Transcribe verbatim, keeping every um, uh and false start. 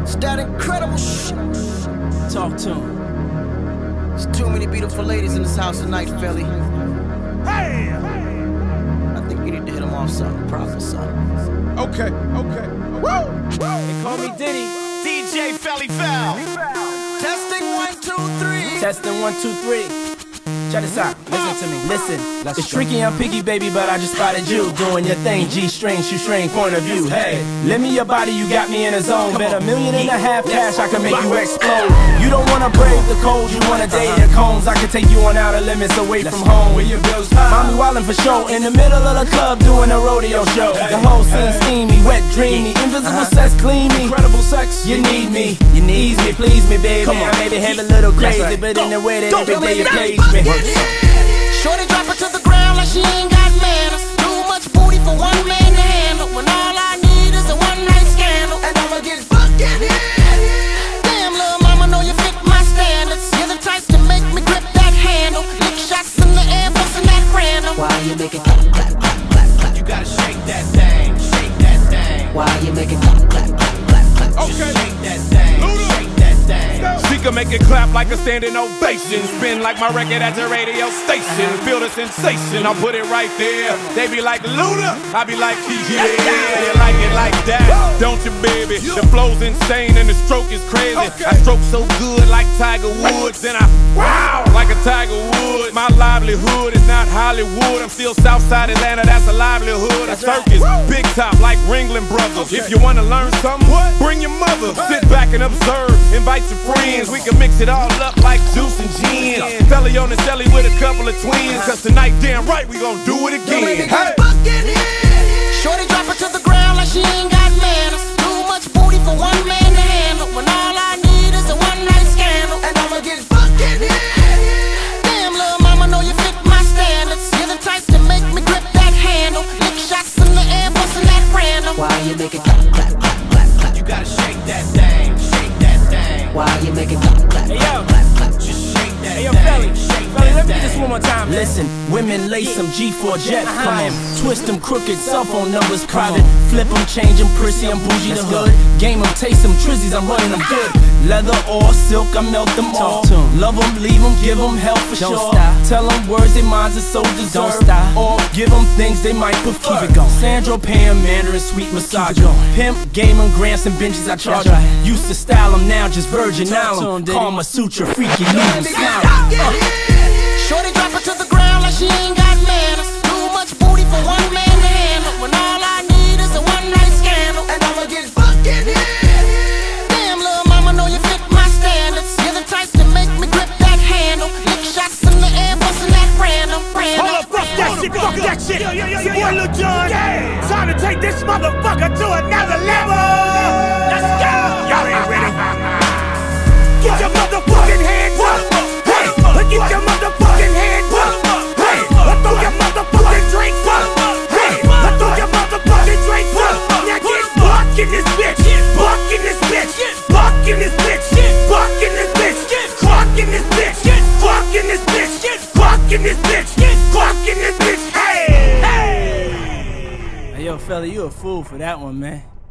It's that incredible shit. Talk to him. There's too many beautiful ladies in this house tonight, Philly. Hey! I think you need to hit them off something, proper something. Okay, okay. Woo! They call me Diddy. D J Felly Foul. Testing one, two, three. Testing one, two, three. Check this out, listen to me, listen. It's tricky, I'm picky, baby, but I just spotted you doing your thing, G-string, shoestring, point of view. Hey, lend me your body, you got me in a zone. Bet a million and a half cash, I can make you explode. You don't wanna brave the cold, you wanna date the cones. I can take you on outer limits away from home. Where your bills Mommy wildin' for show, in the middle of the club doing a rodeo show. The whole scene steamy, wet, dreamy, invisible sex, gleamy. Incredible sex, you need me, you need me, please me, baby. I maybe have a little crazy, but in the way that every day you please me. Shorty drop her to the ground like she ain't got manners. Too much booty for one man to handle. When all I need is a one-night scandal, and I'ma get fucking hit. Damn, little mama, know you fit my standards. You're the type to make me grip that handle. Lick shots in the air, bustin' that random. Why you make it clap, clap, clap, clap, clap? You gotta shake that thing, shake that thing. Why you make it clap, clap, clap, clap, clap? Okay. Just shake that thing, shake that thing. She can make it clap like a standing ovation. Spin like my record at the radio station. Feel the sensation, I'll put it right there. They be like, Luda, I be like, yeah, you like it like that, don't you, baby? The flow's insane and the stroke is crazy. I stroke so good like Tiger Woods. Then I, wow, like a Tiger Woods. My livelihood is not Hollywood. I'm still Southside Atlanta, that's a livelihood. A circus, big top like Ringling Brothers. If you wanna learn something, bring your mother. Sit back and observe, invite your friends. We can mix it all up like juice and gin. Felly on the celly with a couple of twins. Cause tonight, damn right, we gon' do it again. Hey. Shorty drop her to the ground like she ain't got manners. Too much booty for one man to handle. When all I need is a one-night scandal, and I'ma get fucking hit. Damn, little mama, know you fit my standards. You're the type to make me grip that handle. Lick shots in the air, bustin' that random. Why you make it clap, clap, clap, clap, clap? You gotta shake that thing, shake that thing. Why you make it clap, clap, Hey, yo. clap, clap? Just shake that Hey, yo, thing, Felly, shake Felly, that let me get this thing. one more time. Listen, women lace them G four jet. Come on, twist them crooked, cell phone numbers private. Flip them, change them, prissy, I'm bougie the hood. Game them, taste them, trizzies, I'm running them good. Leather or silk, I melt them all. Love them, leave them, give them hell for sure. Tell them words they minds are so deserved. Or give them things they might prefer. Keep it going. Sandro, Pam, Mandarin, sweet massage. Pimp, game them, grants and benches I charge. Used to style them, now just Virgin Island. Karma Sutra, freaky, leave them smiling. Shorty drop her to the ground like she ain't got manners. Too much booty for one man to handle. When all I need is a one-night scandal, and I'ma get fucking hit. Damn, little mama, know you fit my standards. You're the type to make me grip that handle. Lick shots in the air, bustin' that random, random. Hold up, fuck that shit, fuck that shit. It's your boy Lil Jon. Time to take this motherfucker to another level. Let's go. Y'all ain't ready. Get your motherfucking hands up. Hey, get your motherfucking hands up. Hey, let's throw your motherfucking drinks up. Hey, let's throw your motherfucking drinks up. Now get buck in this bitch. Buck in this bitch. Buck in this bitch. Buck in this bitch. Clock in this bitch. Clock in this bitch. Clock in this bitch. Clock in this bitch. Hey, hey. Hey, yo, Felly, you a fool for that one, man.